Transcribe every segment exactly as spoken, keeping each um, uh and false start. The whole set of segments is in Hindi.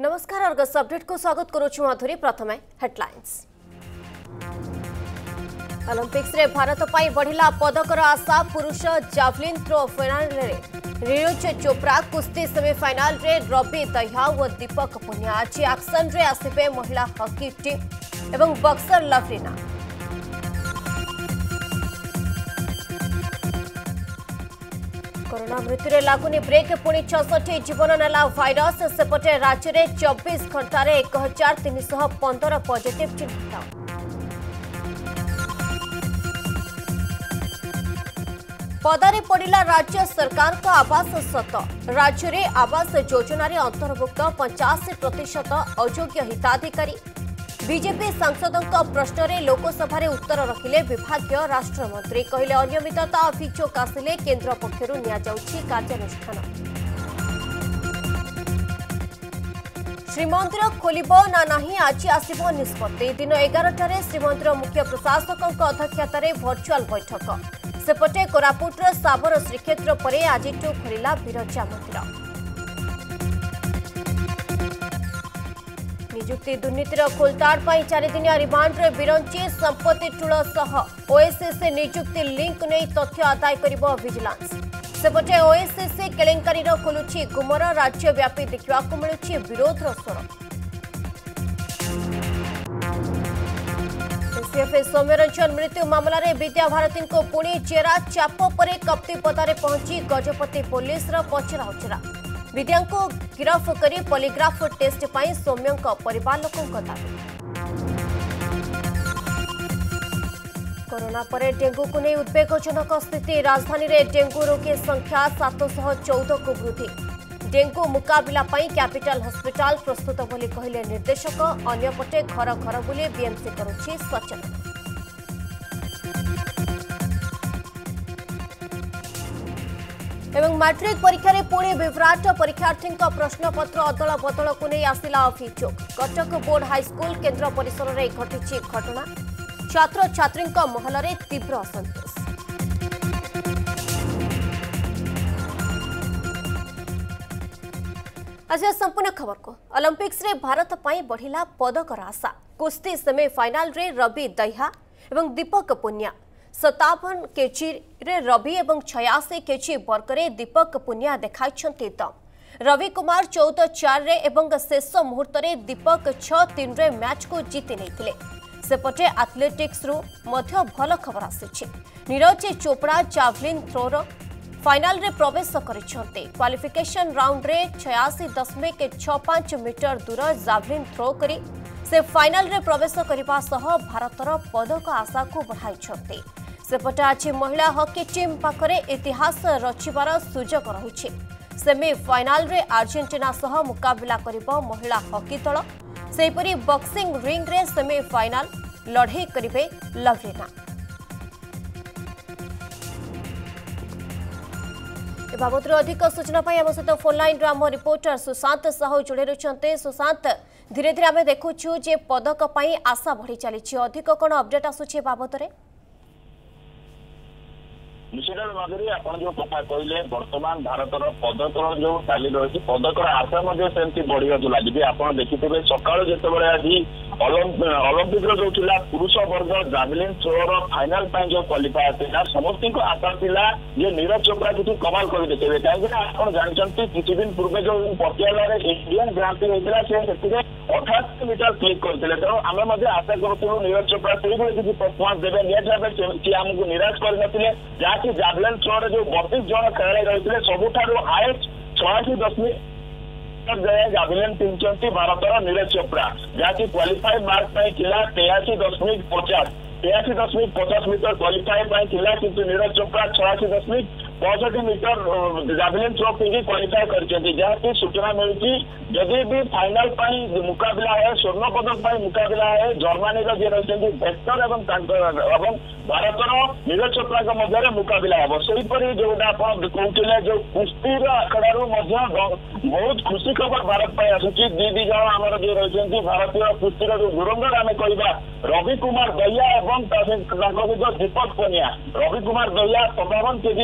नमस्कार अर्गस अपडेट को स्वागत करुछु माधुरी। प्रथमे हेडलाइंस। ओलंपिक्स रे भारत पाई बढ़िला पदकर आशा। पुरुष जावलिन थ्रो फाइनल रे नीरज चोप्रा, कुश्ती सेमीफाइनल रे रवि दहिया और दीपक पुनिया। आज एक्शन रे आसिबे महिला हॉकी टीम एवं बक्सर लवलीना। कोरोना मृत्यु लगुनि ब्रेक, पुणी छठी जीवन नेला भाइरस। सेपटे राज्य में चौबीस घंटे एक हजार तीन सौ पंदर पॉजिटिव चिन्हित। पदारे पड़ा राज्य सरकार का आवास सत। राज्य में आवास योजना अंतर्भुक्त पचासी प्रतिशत अयोग्य हिताधिकारी। बीजेपी सांसदों प्रश्न में लोकसभा उत्तर रखिले विभागीय राष्ट्रमंत्री। कहले अनियमितता अभियोग आसिले केन्द्र पक्षर कार्यानुष्ठान। श्रीमंदिर खोलिब ना नहीं आज आसिब निष्पत्ति। दिन एगारटार श्रीमंदिर मुख्य प्रशासकों अध्यक्षतार भर्चुआल बैठक। सेपटे कोरापुटर साबर श्रीक्षेत्र पर आज खोलिला बिरजा मंदिर। नियुक्ति दुर्नीतिर खोलताड़ पर चारिदिनिया रिमांड रे बिरंची। संपत्ति टूल सह ओएसएस नियुक्ति लिंक नहीं तथ्य आदाय करिबो विजिलेंस। सेपटे ओएसएस केलेंकारी खोलुछि गुमर। राज्यव्यापी देखा मिलुछि विरोध स्वर। एसीएफ सौम्यरंजन मृत्यु मामलें विद्याभारती को पुणी चेरा। चाप पर कप्तिपदारे पहुंची गजपति पुलिस पचरा उचरा। विद्या को गिरफ करी पॉलीग्राफ टेस्ट पाई सौम्यों परिवार लोकों दाबी। कोरोना पर डेंगू को नहीं उद्वेगजनक स्थिति। राजधानी में डेंगू रोगी संख्या सात सौ चौदह को वृद्धि। डेंगू मुकाबला पाई कैपिटल हॉस्पिटल प्रस्तुत बोली कहले निर्देशक। अन्यपटे घर घर बुली बीएमसी करुछि सचेतन। एवं मैट्रिक परीक्षा रे पुणी विभ्राट। परीक्षार्थी प्रश्नपत्र अदल बदल को नहीं आसिला अभियोग। कटक बोर्ड हाईस्कूल केन्द्र परिसर में घटी घटना। छात्र छात्री महल में तीव्र असंतोष। आज संपूर्ण खबर को ओलंपिक्स रे भारत पाई बढ़िला पदकर आशा। कुश्ती सेमीफाइनल रे रवि दहिया एवं दीपक पुनिया। सतावन केजी रे रवि एवं छयासी केजी वर्ग रे दीपक पुनिया देखाइछन्ति दम। रवि कुमार चौदह चार रे एवं शेष मुहूर्त रे दीपक छह तीन रे मैच को जीति नैथिले। सेपटे एथलेटिक्स रु मध्य भल खबर आसिछि। Neeraj Chopra javelin throw final रे प्रवेश करिछन्ति। क्वालिफिकेशन राउंड रे छियासी दशमिक छह पांच मीटर दूर जावलिन थ्रो करी से फाइनल रे प्रवेश करने सह भारतर पदक आशा को बढ़ाई। सेपटे आज महिला हॉकी टीम पाखरे इतिहास रचिबार सुजोग रही। सेमीफाइनल रे अर्जेंटीना सह मुकाबला करिबो महिला हॉकी दल। सेहीपरि बॉक्सिंग रिंग रे सेमीफाइनल लड़े करिवे लवलीना। ए बाबत अधिक सूचना पाई आम सहित फोन लाइन आम रिपोर्टर सुशांत साहू जोड़े रही। सुशांत, धीरे धीरे आम देखुछु जे पदक पाई आशा बढ़ी चली। अधिक कौन अपडेट आसुछि बाबत रे? निश्चित माधुरी आप जो कथा कहले बर्तमान भारतर पदकर जो चाली रही पदकर आशा सेमती बढ़िया लगे। आप देखिए सका जो आज ओलंपिक जो थिला पुरुष वर्ग जावलिन थ्रो फाइनल जो क्वालिफायर था समस्त आशा थिला ये नीरज चोपड़ा किसी कमाल कर देखे। कहीं आप जानते किसी दिन पूर्व जो पटियाला इंडियन ग्रांड प्री होता है अठासी मीटर क्लिक करते। तेणु आम आशा करूँ नीरज चोपड़ा से किसी परफॉर्मेंस देवे। निहत सी आमको निराश करते जहाँकि जावलिन थ्रो जो बतीस जन खेलाड़ी रही सबुठ हाएस्ट छयासी दशमिक जावलिन फिंचंती भारतर नीरज चोपड़ा जहाँकि क्वालिफाइड मार्क तेयासी दशमिक पचास तेयासी दशमिक पचास मीटर क्वालिफाइड किंतु नीरज चोपड़ा छयासी दशमिक पैंसठ मीटर जावलिन थ्रो फिंगी क्वालिफाई कर सूचना मिली। जदि भी फाइनल मुकाबला है स्वर्ण पदक मुकाबला है जर्मनी जी रही भेक्टर एवं भारतर नीरज चोपड़ा मध्य मुकाबला हम सेहीपरि जो कहते जो कुश्ती आखड़ा बहुत खुशी खबर भारत पर आसूची। दी दी जन आम जो रही भारतीय कुश्तीर जो धुरंधर आम कह रवि कुमार दहिया और दीपक पुनिया। रवि कुमार दहिया सतावन केजी फ्री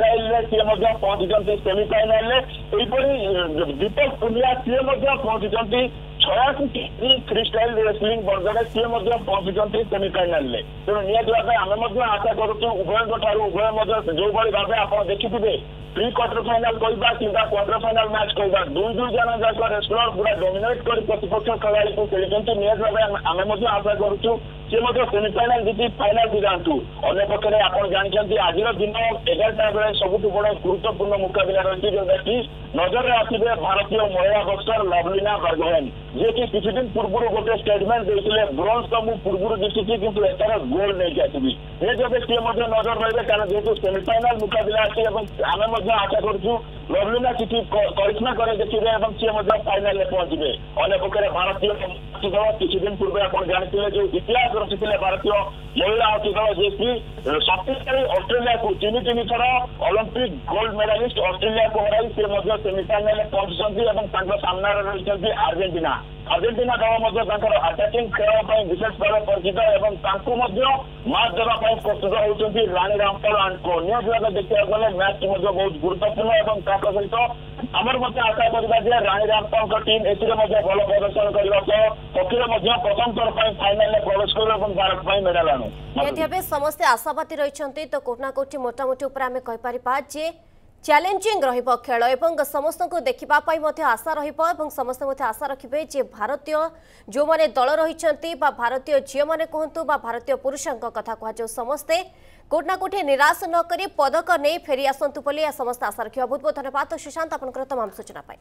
फ्रीस्टाइल रे सी मध्य पहुंची सेमिफाइनाल रे एपरी दीपक पुनिया सी मध्य पहुंची छयासी केजी फ्रीस्टाइल रेसलिंग वर्गरे सी मध्य पहुंची सेमिफाइनाल रे तेणु निहत भाव आम आशा करूँ उभयों ठार उभय जो भाव आप देखिथे प्री क्वार्टर फाइनाल कहवा कि क्वार्टर फाइनाल मैच कहवा दुई दुई जन जाक रेसलर पूरा डोमिनेट कर प्रतिपक्ष खेलाड़ी को खेली निहत भाव आम आशा करूँ सी सेमिफाइनाल जीति फाइनाल को जातु अन्य पक्षे आप जानते आज दिन एगारटा बेले सबुठ बड़ गुरुत्वपूर्ण मुकाबला रही जोटा कि नजर में आसवे भारतीय महिला बक्सर लवलीना बरगोहेन जी कि किसी दिन पूर्व गोटे स्टेटमेंट देते ब्रोंज तो मुझे पूर्व दिखी कि एथर गोल्ड नहीं आसवि ये जब सी नजर रही कारण जेहतु सेमिफाइनाल मुकाबला अच्छी आम आशा करूँ लवलीना किसी करिश्मा करे देखिए सी फाइनाल में पहुंचे अन्य पक्षे भारतीय दल किसी दिन पूर्व आप जानते जो इतिहास रचिले भारतीय महिला हकी दल जी कि शक्तिशाली ऑस्ट्रेलिया को तीन तीन थर ओलंपिक गोल्ड मेडालिस्ट ऑस्ट्रेलिया को हराई से सेमिफाइनाल में पहुंचुंट सामने रही अर्जेंटीना अर्जेंटीना दल अटैकिंग खेल विशेष भाव परिचित एवं मैच देवाई प्रस्तुत होती रानी रामपाल एंड को निहत देखा गले मैच बहुत गुरुत्वपूर्ण और सहित आमर आशा करवा रानी रामपाल टीम ए भल प्रदर्शन करने हकी प्रथम थर फाइनाल में प्रवेश कर भारत मेडाल आणु समस्ते आशावादी रही तो कोटना कोटी मोटामोटी आम कहीपर चैलेंजिंग रहिबो खेल एवं समस्त को देखिबा मध्य आशा रहिबो एवं समस्त मध्य आशा रखिबे जे भारतीय जो माने दल रहिचंती बा भारतीय झियो माने कहंतु बा भारतीय पुरुषंक कथा कह जो समस्ते कोटना कोठी निराश न करी पदक नै फेरी आसंतु बोली समस्त आशा रखिबा। बहुत बहुत धन्यवाद। तो सुशांत आपनकर तमाम सूचना पाई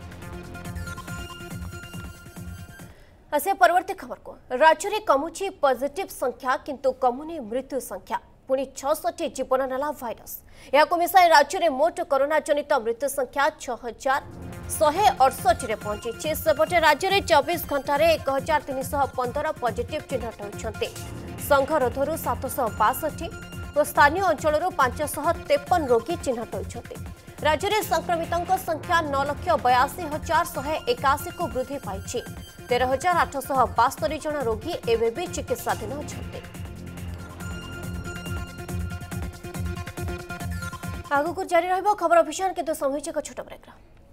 असे परवर्ती खबर को राज्य में कमुची पॉजिटिव संख्या किंतु कमुनी मृत्यु संख्या पुणी छठी जीवन नेला भाइरस यह मिसाई राज्य में मोट कोरोना जनित मृत्यु संख्या छह हजार शहे अड़सठ पहुंची सेपटे राज्य में चौबीस घंटे एक हजार तीन शह पंदर पॉजिटिव चिन्हट होती संघरोधर सातश बासठ और स्थानीय अंचल पांचशह तेपन रोगी चिन्हट होती राज्य में संक्रमितों संख्या नौ लक्ष बयासी हजार शहे एकाशी को वृद्धि पाई तेरह हजार आठशह बास्तरी जन रोगी एवं भी चिकित्साधीन अच्छा आगु जारी रहिबो खबर अभियान किंतु समय एक छोट ब्रेक।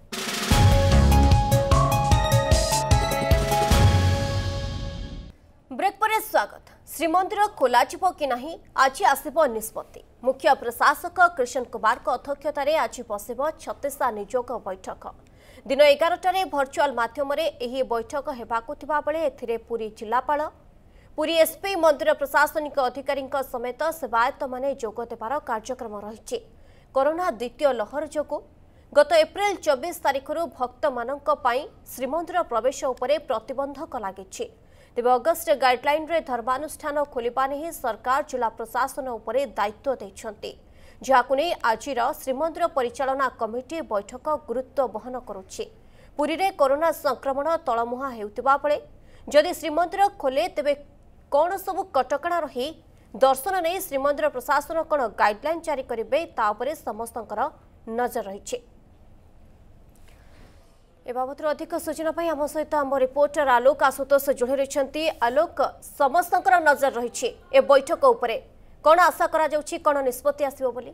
ब्रेक पर स्वागत। श्रीमंदिर खोल कि नहीं आज आसब निष्पत्ति मुख्य प्रशासक कृष्ण कुमार अध्यक्षतार आज बस छत्तीसा नियोग बैठक दिन एगारटे भर्चुआल मध्यम बैठक होगा बेले ए पुरी जिलापाल पुरी एसपी मंदिर प्रशासनिक अधिकारी समेत सेवायत माने जोग देवार कार्यक्रम रही कोरोना द्वितीय लहर जोगु गत एप्रिल चौबीस तारिख भक्त मानक पई श्रीमंदिर प्रवेश उपरे प्रतिबंधक लगी तेज अगस्ट गाइडलाइन रे धर्मानुष्ठान खोलिबा नहीं सरकार जिला प्रशासन उपरे दायित्व देछंती जहाकु नै आजिर श्रीमंदिर परिचालना कमिटी बैठक गुरुत्व बहन करुछि। पुरी रे कोरोना संक्रमण तलमुहा हेउतिबा बेले जदि श्रीमंदिर खोले तेबे कौन सबु कटकणा रही दर्शन नहीं श्रीमंदिर प्रशासन कौन गाइडलाइन जारी करेंगे तापर समस्त नजर रही ए बाबत अधिक सूचना आम सहित आम रिपोर्टर आलोक आशुतोष जोड़ी रही। आलोक समस्त नजर रही ए बैठक उपरे कौन आशा करा जाउछि कौन निष्पत्ति आसिबो बोली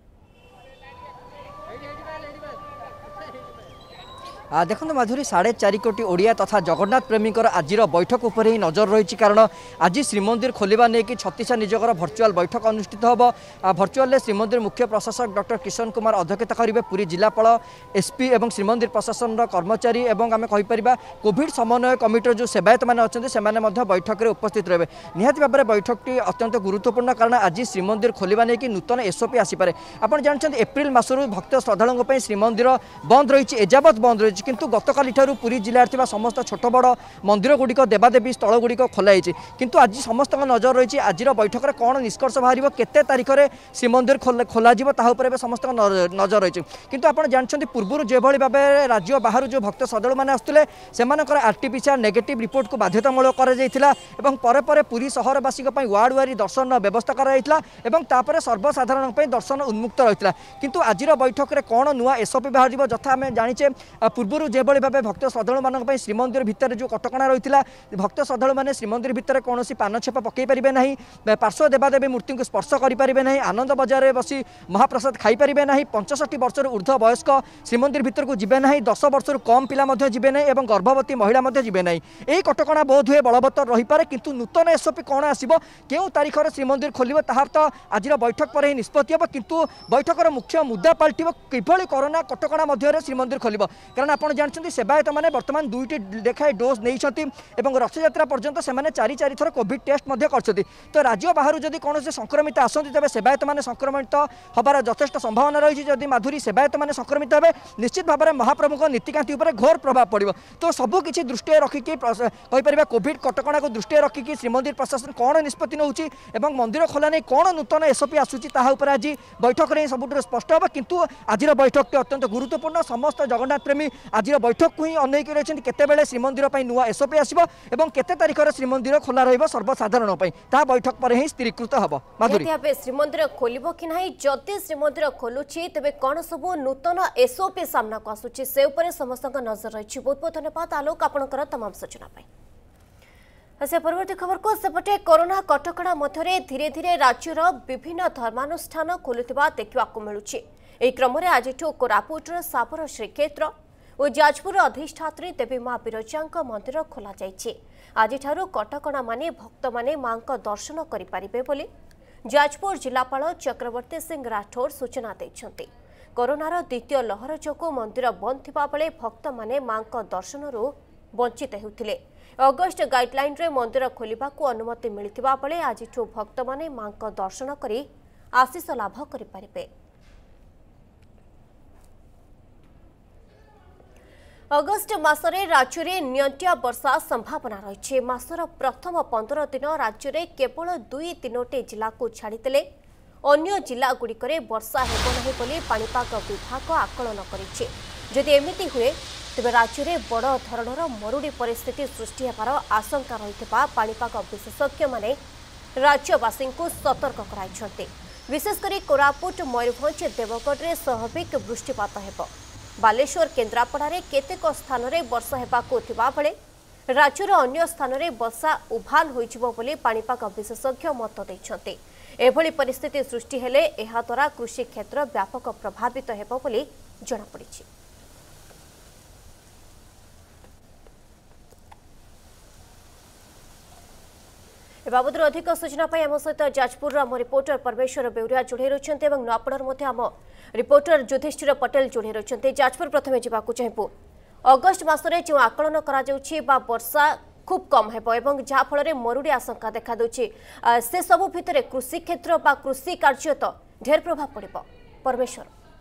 देखो माधुरी साढ़े चार कोटी ओडिया तथा जगन्नाथ प्रेमी आज बैठक उपर ही नजर रही कारण आज श्रीमंदिर खोलिबा नहीं कि छत्तीसा निजोगर भर्चुआल बैठक अनुष्ठित होब भर्चुआल श्रीमंदिर मुख्य प्रशासक डॉक्टर किशन कुमार अध्यक्षता करेंगे पूरी जिलापाल एसपी और श्रीमंदिर प्रशासन कर्मचारी एवं आम कहीपर कोविड समन्वय कमिटर जो सेवायत मैंने अच्छा से बैठक में उपस्थित रहे निहाती भाव में बैठकटी अत्यंत गुरुत्वपूर्ण कारण आज श्रीमंदिर खोलिबा नहीं कि नूतन एसओपी आसीपे आप जानते एप्रिल मासरू भक्त श्रद्धालुओं श्रीमंदिर बंद रही एजावत बंद रही किंतु गतकाली ठारू पुरी जिले में समस्त छोट बड़ मंदिर गुड़िक देवादेवी स्थल गुड़िक खोलाई किंतु आज समस्त नजर रही आज बैठक में कौन निष्कर्ष बाहर केते तारीख में श्रीमंदिर खोल समस्त नजर रही किंतु आप जानते पूर्व जो भाव राज्य बाहर जो भक्त श्रद्धालु मैंने आसुले से आरटीपीसीआर नेगेटिव रिपोर्ट को बाध्यतामूलक कर पुरी सहरवासी वार्ड वारी दर्शन व्यवस्था कर सर्वसाधारण दर्शन उन्मुक्त रही किंतु आज बैठक में कौन नुआ एसओपी बाहर जथा आम जाचे पूर्व जो भाव भक्त श्रद्धालु मान श्रीमंदिर भितर जो कटकणा रही है भक्त श्रद्धालु मैंने श्रीमंदिर भितर कौन पान छेप पकई पारे ना पार्श्व देवादेवी मूर्ति को स्पर्श करें ना आनंद बजार में बसी महाप्रसाद खाई पारे ना पंचषठी वर्ष ऊर्ध्व वयस्क श्रीमंदिर भितर को जीवे ना दस वर्ष कम पिला जीवे ना और गर्भवती महिला जीवे ना यही कटकणा बोध हुए बलवत्तर रही पारे किंतु नूतन एसओपी कौन आसो क्यों तारीख में श्रीमंदिर खोल तार तो आज बैठक पर ही निष्पत्ति हम किंतु बैठकर मुख्य मुद्दा पलट किभली कोरोना कटकणा मध्य श्रीमंदिर खोल कारण आप जानते सेवायत मैंने बर्तमान दुईटी देखाए डोज नहीं रथयात्रा पर्यंत से चारि चारि थर कोविड टेस्ट कर तो राज्य बाहर जदि कौन से संक्रमित आसती तेज सेवायत मैंने संक्रमित हबार यथेष्ट संभावना रही जदि माधुरी सेवायत मैंने संक्रमित हे निश्चित भाव में महाप्रभु नीतिकांति उपर घोर प्रभाव पड़ो तो सबकि दृष्टि रखिकी कहीपर कोविड कटकणा को दृष्टि रखिकी श्रीमंदिर प्रशासन कौन निष्पत्ति नौची एवं मंदिर खोला नहीं कौन नूतन एसओपी आसूची ताहा आज बैठक में सबुठ स्पष्ट हे किंतु आज बैठक अत्यंत गुरुत्वपूर्ण समस्त जगन्नाथ प्रेमी आज बैठक को ही अनेक रही केतेबेले श्रीमंदिर नुआ एसओपी आसो और केते तारीख में श्रीमंदिर खोला रही सर्वसाधारण बैठक पर ही स्थिरीकृत हम माधुरी श्रीमंदिर खोल कि ना जदि श्रीमंदिर खोलुची तेज कौन सब नूतन एसओपी सामना को आसूची से उपर समस्त नजर रही बहुत बहुत धन्यवाद आलोक आपंकर तमाम सूचना से परवर्ती खबर को सेपटे कोरोना कटकणा मध्य धीरे धीरे राज्यर विभिन्न धर्मानुष्ठान खोलुवा देखा मिलूची एही क्रम में आज कोरापुटर साबर श्रीक्षेत्र और जाजपुर अधिष्ठात्री देवी मां विरजा मंदिर खोल आज कटकणा माने भक्त माने मां दर्शन करें बोली जाजपुर जिलापाल चक्रवर्ती सिंह राठौर सूचना देते कोरोनार द्वितीय लहर जो मंदिर बंद थिबा बेले भक्त माने मां दर्शन वंचित होते अगस्ट गाइडलाइन रे मंदिर खोलिबा को अनुमति मिलिथिबा बेले आज भक्त माने मां दर्शन करी आशीष लाभ करें अगस्ट मासरे राज्य में नियंत्या वर्षा संभावना रही मासर प्रथम पंद्रह दिन राज्य में केवल दुई तीनोटी जिला को छाड़ीदेले अन्य जिला गुड़िकरे वर्षा हेब नहीं बोली पाणीपाग विभाग आकलन करिछि जदि एमिति हुए तेबे राज्य में बड़ धरणर मरुड़ी परिस्थिति सृष्टि होबार आशंका रहिथिबा पाणीपाग विशेषज्ञ माने राज्यवासी को सतर्क कराइछन्ते विशेषकर कोरापुट मयूरभंज देवगढ़ में स्वाभाविक वृष्टिपात हेब बालेश्वर केन्द्रापड़ा रे केतेक स्थान रे वर्षा हेबाकु थिबा बेले राज्यर अन्य स्थान रे वर्षा उभान होइजिबो बोली पाणीपाग विशेषज्ञ मत दैछन्ते एभली परिस्थिति सृष्टि हेले एहा द्वारा कृषि क्षेत्र व्यापक प्रभावित हेबो बोली जणा पड़िछि। ए बाबद अधिक सूचना आम सहित जाजपुर आम रिपोर्टर परमेश्वर बेउरिया जोड़े रही नुआपड़ार आम रिपोर्टर युधिष्ठिर पटेल जोड़े रही जाजपुर प्रथम जावाक चाहबू अगस्ट मसरे जो आकलन करा वर्षा खूब कम हेब जहाँफल मरुड़ी आशंका देखा दूची से सबू भितर कृषि क्षेत्र बा कृषि कार्य तो ढेर प्रभाव पड़े परमेश्वर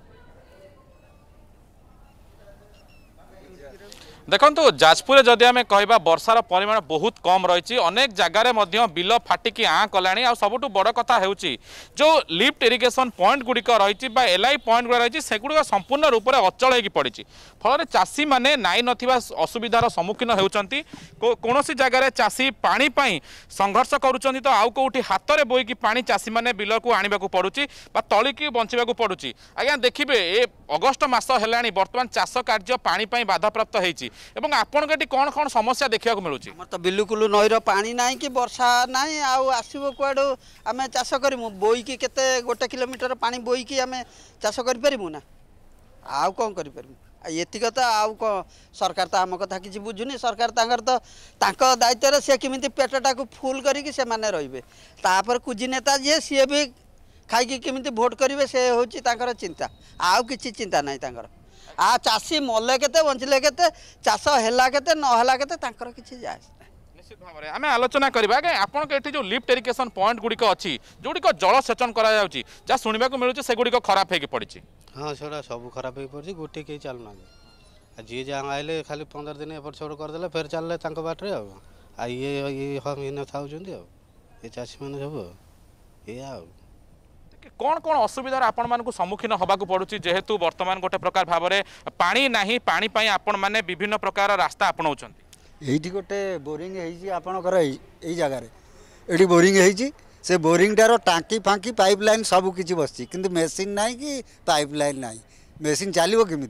देखो जाजपुर जदि आम कह वर्षार परिमाण बहुत कम रही अनेक जगार बिल फाटिकी आँ कला आ सबुठ बड़ कथा हो जो लिफ्ट इरिगेशन पॉइंट गुड़िक रही एलआई पॉइंट गुड़ा रही से गुड़िक संपूर्ण रूप से अचल हो पड़ी फल चाषी मैंने नाई नथिबा असुविधार सम्मुखीन होती कौन जगार चाषी पानी पाई संघर्ष करुँच तो आउ कौटी हाथ में बोईकी पानी चाषी मैंने बिल को आने को पड़ुची तलिकी बंचा पड़ुची आज्ञा देखिए ए अगस्ट मस है बर्तमान चाष कार्य पानी पाई बाधाप्राप्त होती एवं आपण के कौन कौन समस्या देखा मिलूँ तो बिल्कुल नईर पानी ना कि वर्षा ना आसो कौड़ आम चाष करूँ बोईकी केते गोटे किलोमीटर पानी बोईकी आम चाष करूँ ना आउ कौन करूँ एतिक तो आउ कौन सरकार तो आम कथा किसी बुझुनी सरकार तांकर तो तांको दायित्व से केमिति पेटटा को फुल करिक से माने रहिबे तापर कुजी नेता जे सी भी खाई केमिति भोट करेंगे से हूँ चिंता आउ किसी चिंता नहीं तांकर आ चाषी मले केते बंचले केते चाष हैला केते न हैला केते तांकर किछि जाय निश्चित भाव में आम आलोचना करबा के आपन के एठी जो लिफ्ट इरिगेशन पॉइंट गुड़िक अच्छी जोड़िक जल सेचन करा जाउची जा सुनिबा को मिलुची से गुड़िक खराब हेकी पड़िची हाँ सेटा सब खराब हेकी पड़िची गोटे के चलना आ जी जहाँ आइले खाली पंद्रह दिन एपट सेपट करदेले फेर चलले तांको बाटरे आ ये ये हम इन थाउचंदी आ ये चाषी माने सब ये आ कौन कौन असुविधार आपण मानकु सम्मुखीन होबाक पड़ुची जेहेतु वर्तमान गोटे प्रकार भाव में पानी नाही पानी पाई आपण माने विभिन्न प्रकार रास्ता अपनाउछंती एठी गोटे बोरिंग हेजी आपनकर एई जगह रे एठी बोरिंग हेजी से बोरिंगटार टांकी फांकी पाइपलाइन सब किछि बसछि किंतु मेसिन नाही कि पाइपलाइन नाही मेसिन चलिबो केमिति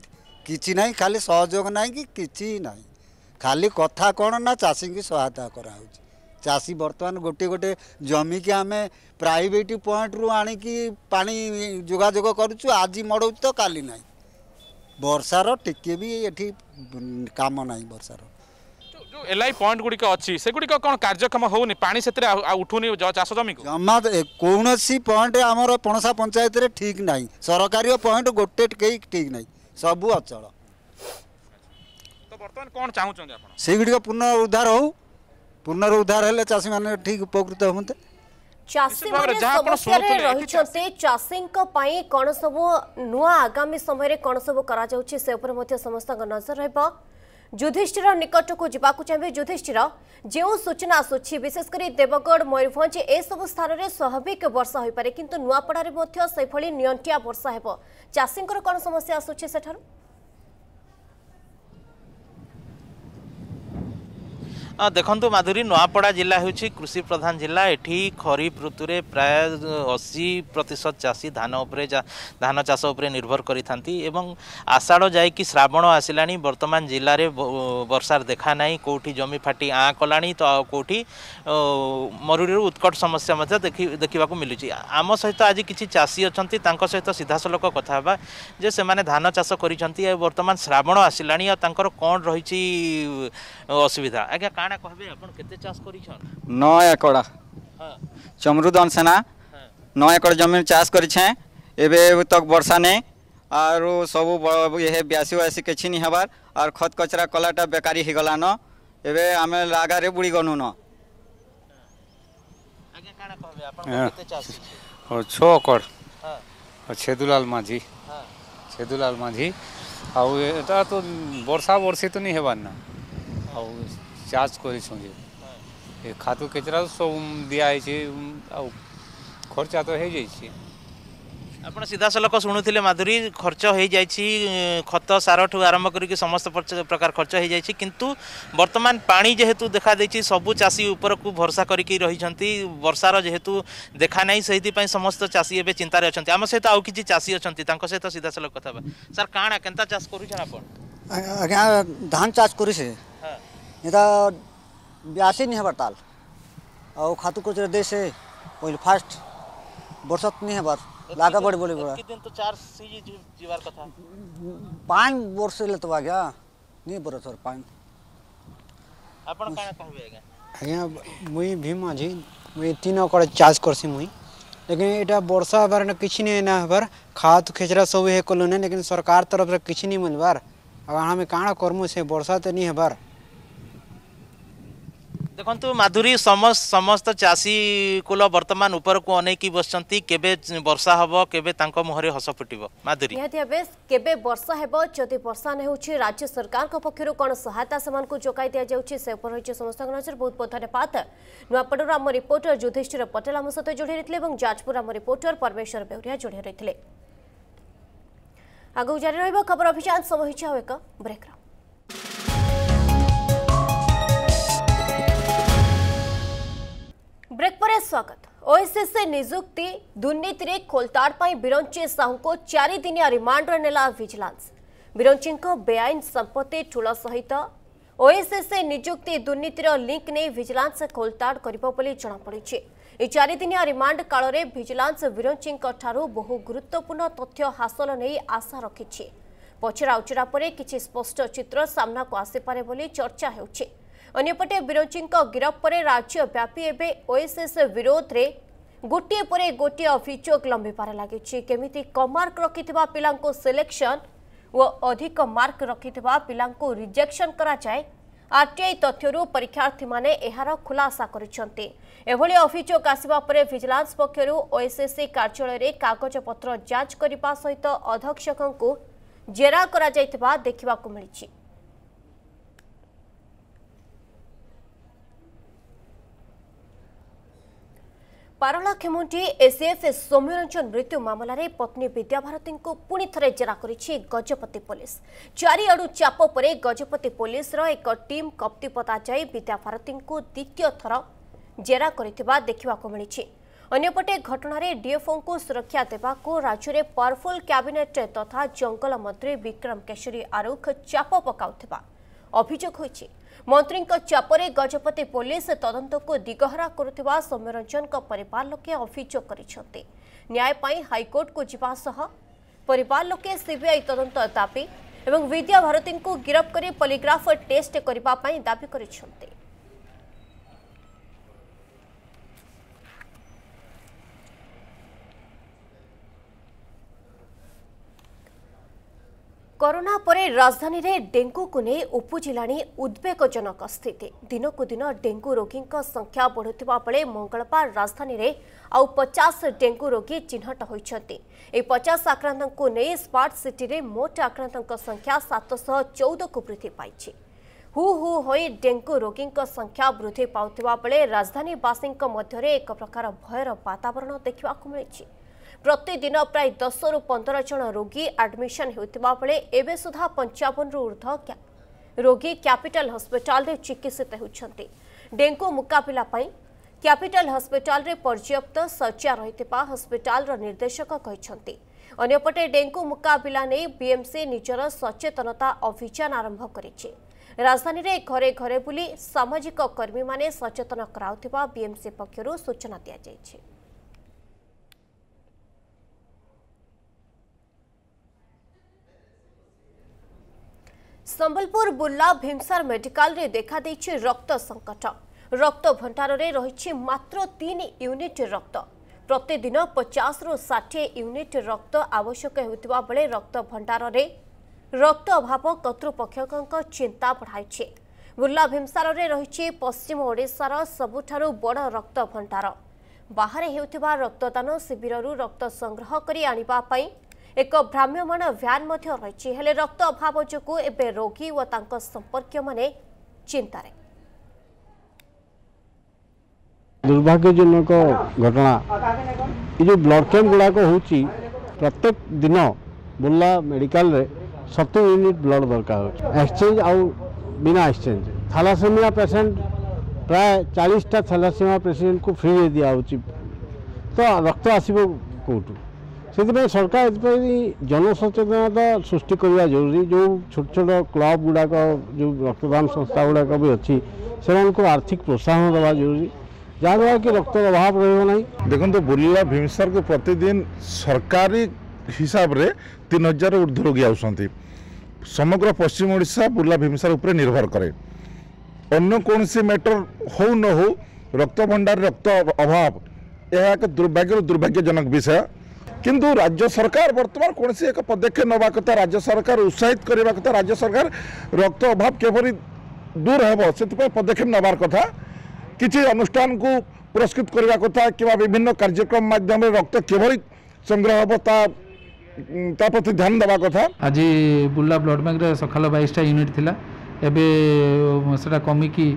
किछि नहीं खाली सहयोग नहीं कि किछि नहीं खाली कथा कौन ना चाषी की सहायता कराऊँ चाषी बर्तमान गोटे गोटे जमी की आम प्राइवेट पॉइंट रु आणिकी पानी जोगाजोग करुचु आज मड़ौ तो काली ना वर्षार टिके भी ये काम ना वर्षार जो एलआई पॉइंट गुड़िक अच्छी से गुड़िक कौन कार्यक्षम होनी पानी से उठुनी चाष जमी को जमा कौन पॉइंट आमर पणसा पंचायत रे ठीक ना सरकारी पॉइंट गोटे कई ठीक ना सबू अचल तो बर्तमान कौन चाहूँ से गुड़िक पुनरुद्धार हो पुनरुद्धार हेले चाषी माने ठीक उपकृत होते चाषी माने समस्या रही चाषी कौन सब नुआ आगामी समय कौन सब करा जाउछि से ऊपर मध्य समस्त नजर रहबो युधिष्ठिर निकट को जावाक चाहिए युधिष्ठिर जो सूचना आसूची विशेषकर देवगढ़ मयूरभंज ए सब स्थान में स्वाभाविक वर्षा हो पारे किंतु नुआपड़ारे मध्य सेभली नियंटिया वर्षा हेबो चाषींकर कौन समस्या आसूची सेठारु देखु माधुरी नुआपड़ा जिला हूँ कृषि प्रधान जिला एठी खरीफ ऋतु रे प्राय अशी प्रतिशत चाषी धान उपरे धान चाष उपरे निर्भर करिथांती एवं आषाढ़ जाइकी श्रावण आसिलानी वर्तमान जिले में वर्षार देखा नहीं कोठी जमी फाटी आँ कलानी तो कोठी मरुड़ी उत्कट समस्या मध्य देखि देखा मिलूँ आम सहित आज किसी चाषी अच्छी सहित सीधासलख कथा बा जे से माने धान चाष करिसंती वर्तमान श्रावण आसिलानी और कौन रही असुविधा आज्ञा काना कहबे अपन केते चाष करिछन नौ एकड़ चमरुदन सेना नौ एकड़ जमीन चाष करिछे एबे तक वर्षा ने आरो सब ये ब्यासी वासी किछि नि हबार और खत कचरा कलाटा बेकारी हि गलान एबे आमे लागा रे बुड़ी गनु न आगे काना कहबे अपन केते चाष और छह एकड़ हां और छेदुलाल माझी हां छेदुलाल माझी आ एटा तो वर्षा वर्षी तो नि हेबार ना आ चाष कर खातु केचरा सब दिखाई खर्चा तो हो जाए आप सीधा सलख शुणुले माधुरी खर्च हो जाए खत सार ठू आरंभ करके समस्त प्रकार खर्च हो जाए किंतु वर्तमान पानी जेहेतु देखा देछि सबु चाषी ऊपर को भरोसा करके रही वर्षार जेहेतु देखा नहीं से समस्त चाषी एवं चिंतार अच्छा आम सहित आउ कि चाषी अच्छा सहित सीधा सलख कथा सर काଣା केनता चाष आज्ञा धान चाष कर ब्यासी नहीं हबार ताल और खातु कुछ दे से पहले फास्ट बरसात नहीं हबार लागा बड़ी बड़ी बड़ा दिन तो चार सीजी जीवार कथा पान वर्ष ले तो आज्ञा नहीं बरस सर पान आपण काना कहबे आज्ञा आज्ञा मुई भीम माझी मुई तीन एकड़ चाष करसी मुई लेकिन एटा वर्षा हबार न किछि नहीं ना हबार खाद खेचरा सब हे कलो ने लेकिन सरकार तरफ से किछि नहीं मिलबार अब हमें काना करमु से वर्षा तो नहीं हबार देखु माधुरी समस्त समस्त चाषी कुल वर्तमान ऊपर को अनेकी बसचंती केबे वर्षा हबो केबे तांको मुहरे हस फुटिबो माधुरी निहाती भाबे केबे वर्षा हेबो जदि वर्षा नै होछि राज्य सरकार को पक्षरु कोन सहायता समान को जोगाई दिया जाउछि से ऊपर होछि समस्त नजर बहुत बहुत धन्यवाद नुआपड़र हम रिपोर्टर युधिष्ठिर पटेल हम सहित जोड़ी रहितले एवं जाजपुर हम रिपोर्टर परमेश्वर बेउरिया जोड़ी रहितले आगु जारी रहइबो खबर अभियान समय हिचा एक ब्रेक ब्रेक पर स्वागत ओएसएस निजुक्ति दुर्नीति रे खोलताड़ पाई बिरंची साहू को चारि दिनिया रिमांड रे नेला विजिलेंस बिरंची को बेआईन संपत्ति ठुल सहित ओएसएस निजुक्ति दुर्नीति रो लिंक ने विजिलेंस खोलताड़ करिबो बोली जणा पड़िछि ए चारि दिनिया रिमांड काल रे विजिलेंस बिरंची ठारू बहु गुरुत्वपूर्ण तथ्य हासिल नै आशा रखिछि पचरा उचरा परे किछि स्पष्ट चित्र सामना को आसी पारे बोली चर्चा हेउछि अन्यपटे बिरंची गिरफ पर राज्यव्यापी एवं ओएसएस विरोध रे गोटे पर गोटे अभियोग लंबिबार लगी केमिति कम मार्क रखिथिबा पिलांको सिलेक्शन व अधिक मार्क रखिथिबा पिलांको रिजेक्शन करा जाए आरटीआई तथ्यरू परीक्षार्थी माने एहार खुलासा करिसंते एभली अभियोग आसिबा परे विजिलेंस पक्षरु ओएसएससी कार्यालय रे कागज पत्र जांच करिबा सहित अधीक्षकंको जेरा करा जायतिबा देखिबा को मिलिछि पारला खेमुंटी एसीएफ सौम्यरंजन मृत्यु मामलें पत्नी विद्याभारती को पुणी थे जेरा करिछि गजपति पुलिस चारिआडु चाप परे गजपति पुलिस रो एक टीम कप्तिपता जाई विद्याभारती को द्वितीय थर जेरा करिथिबा देखिबा को मिलिछि अन्यपटे घटना डीएफओ को सुरक्षा देवा को राज्य में पावरफुल कैबिनेट तथा जंगल मंत्री विक्रम केशरी आरुख चाप पकाउथिबा अभियोग होइछि। मंत्री चापरे गजपति पुलिस तदंत को दिगहरा करुथिबा सौम्यरंजन परिवार लोके अभियोग करिसेंते। न्याय पाई हाईकोर्ट को जिबा सह परिवार लोके सीबीआई तदंत दाबी एवं विद्या भारती को गिरफ्त कर पॉलीग्राफ टेस्ट करबा पाई दाबी करिसेंते। कोरोना परे राजधानी रे डेंगू को नहीं उपजिलानी उद्वेगजनक स्थिति। दिन को दिन डेंगू रोगी संख्या बढ़ुवा बेले मंगलवार राजधानी रे आउ पचास डेंगू रोगी चिन्हट होइछंती। ए पचास आक्रांतों को नहीं स्मार्ट सिटी रे मोट आक्रांतों संख्या सात सौ चौदह को वृद्धि पाई। हु हु होई डेंगू रोगी संख्या वृद्धि पाउथिबा बेले राजधानीवासी मध्य एक प्रकार भयर वातावरण देखा मिली। प्रतिदिन प्राय दस रु पंद्रह जन रोगी एडमिशन होता बेले एवं सुधा पंचावन रु ऊर्ध रोगी कैपिटल हॉस्पिटल रे चिकित्सित होती। डेंगू मुकाबला कैपिटल हॉस्पिटल रे पर्याप्त शଯ୍ୟା रहितबा हॉस्पिटल निर्देशक कहते। अन्यपटे डेंगू मुकाबला नहीं बीएमसी निजर सचेतनता अभियान आरंभ करिछि। राजधानी रे घरे घरे बुली सामाजिक कर्मी माने सचेतन कराउथिबा बीएमसी पक्षरु सूचना दिया जायछि। संबलपुर बुर्ला भीमसार मेडिकल रे देखा देछि रक्त संकट। रक्त भंडार रे रहिछि मात्र तीन यूनिट रक्त। प्रतिदिन पचास रु षाठी यूनिट रक्त आवश्यक होतिबा बेले रक्त भंडार रे रक्त अभाव कर्तृपक्षक चिंता बढ़ाइछि। बुर्ला भीमसार रे रहिछि पश्चिम ओडिशार सबुठारु बड़ रक्त भंडार। बाहर हेउतिबा रक्तदान शिविररु रक्त संग्रह करी आनिबा पई एक भ्राम्यमाण भ्यान मध्य रही हेले रक्त अभाव जो एबे रोगी और तांको संपर्क माने चिंतारे। दुर्भाग्यजनक घटना ये जो ब्लड कैंप गुड़ाक होची प्रत्येक दिन बुर्ला मेडिकल रे सत्तर यूनिट ब्लड दरकार एक्सचेंज आउ बिना एक्सचेंज थैलासेमिया पेशेंट प्राय चालीस टा थैलासेमिया पेशेंट को फ्री दे दिया होची तो रक्त आसीबो कोटू से सरकार जनसचेतनता सृष्टि करने जरूरी। जो छोट छोट क्लब गुड़ाक जो रक्तदान संस्था गुड़ाक भी अच्छी से आर्थिक प्रोत्साहन देवा जरूरी जहाँद्वारा कि रक्त अभाव रही। देखो बुर्ला भीमसार को प्रतिदिन सरकारी हिसाब रे तीन हजार ऊर्ध्व रोगी आउसंती। समग्र पश्चिम ओडिशा बुर्ला भीमसार उपर निर्भर करे। अन्य कौन सी मैटर हो न हो रक्त भंडार रक्त अभाव यह एक दुर्भाग्य दुर्भाग्यजनक विषय। किंतु राज्य सरकार वर्तमान कौन सी एक पदक्षेप नवा कथा राज्य सरकार उत्साहित करने कथा राज्य सरकार रक्त अभाव केवल दूर हेब से पदक्षेप नवार कथा किसी अनुष्ठान को पुरस्कृत करने कथा कि विभिन्न कार्यक्रम माध्यम रक्त केवल संग्रह हम ता प्रति ध्यान देवा कथा। आज बुर्ला ब्लड बैंक रे सकाल बाईस यूनिट थिला एबे सेटा कमिकी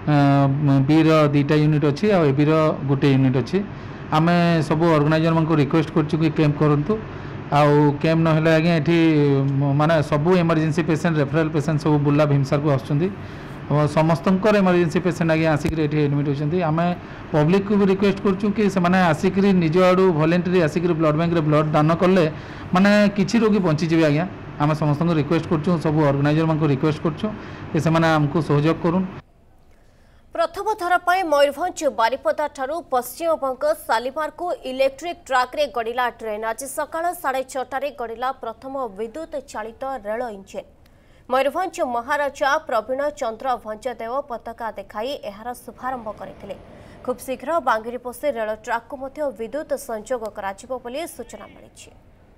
बी रो दुईटा यूनिट अच्छी आ बी रो गोटे यूनिट अच्छी। आमे सब ऑर्गेनाइजर मन को रिक्वेस्ट करछु कि कैंप करंतु आउ कैंप न हेले आगे एठी माने सब इमरजेंसी पेशेंट रेफरल पेशेंट सब बुर्ला भीमसार को आछुंदी समस्तंकर इमरजेंसी पेशेंट आगे आसिक एठी एडमिट होछंती। आमे पब्लिक को भी रिक्वेस्ट करछु कि से माने आसिक निज आडू वॉलंटरी आसिक ब्लड बैंक रे ब्लड दान करले माने किछि रोगी बंची जिवे आज्ञा। आमे समस्त को रिक्वेस्ट करछु सब ऑर्गेनाइजर मन को रिक्वेस्ट करछु कि से माने हमको सहयोग करूं। प्रथम थर पर मयूरभंज बारिपदा ठारू पश्चिमबंग शालीमार को इलेक्ट्रिक ट्राक रे गड़िला ट्रेन। आज सकाळ साढ़े छटारे गड़िला प्रथम विद्युत चालित रेल इंजिन। मयूरभंज महाराजा प्रवीण चंद्र भंजदेव पताका देखाई एहार शुभारंभ करथिले। खूब शीघ्र बांगिरीपोषी रेल ट्राक को मध्य विद्युत संयोग कराजिबो बोली सूचना मिलिछि।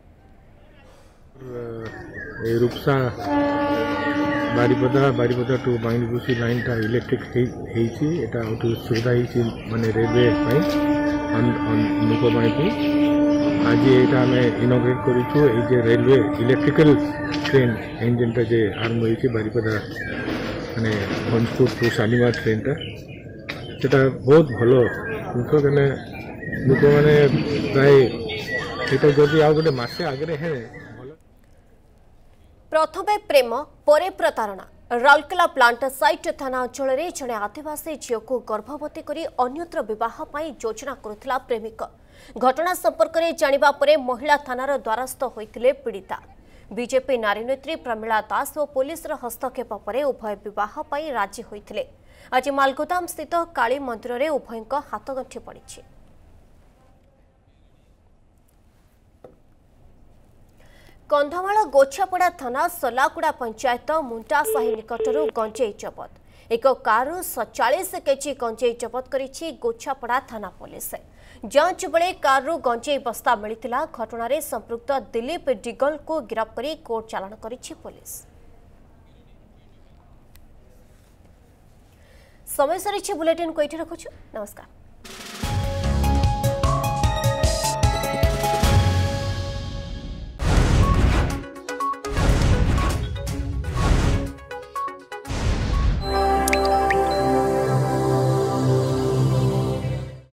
रूपसा बारिपदा बारिपदा टू बांगिरीपोषी लाइन टा इलेक्ट्रिक हेइछि एटा ओटु सुविधा हेइछि माने रेलवे पई अनुको पई आज एटा हमें इनॉग्रेट करिछु ए जे रेलवे इलेक्ट्रिकल ट्रेन इंजन टा जे आरंभ होइछि बारिपदा माने भंजपुर टू शालीमार ट्रेन टा सेटा बहुत भलो उनको कने लोक माने प्राय एटा जदि आ गोटे मासे आगे हे। प्रथमे प्रेम परे प्रतारणा राउरकेला प्लांट साइट थाना अंचल में जड़े आदिवासी झील को गर्भवती करी अन्यत्र बह योजना करुला प्रेमिक घटना संपर्क में जानिबा परे महिला थानार द्वारस्थ होइतिले पीड़िता। बीजेपी नारी नेत्री प्रमिला दास और पुलिस हस्तक्षेप पर उभय बह राजी होइतिले। आज मालगोदाम स्थित काली मंदिर में उभय हाथगंठी पड़ी। कंधमाल गोछापड़ा थाना सलाकुड़ा पंचायत मुंटासाही निकटरू गंजेई जबत। एक कारु सैंतालीस केजी गंजेई जबत करिछि गोछापड़ा थाना पुलिस। जांच बेले कारु गंजेई बस्ता मिलिथिला। घटना संपृक्त दिलीप डिगल को गिरफ्त करी कोर्ट चालाण करिछि पुलिस। समय सरी बुलेटिन को एठी रखुछु। नमस्कार।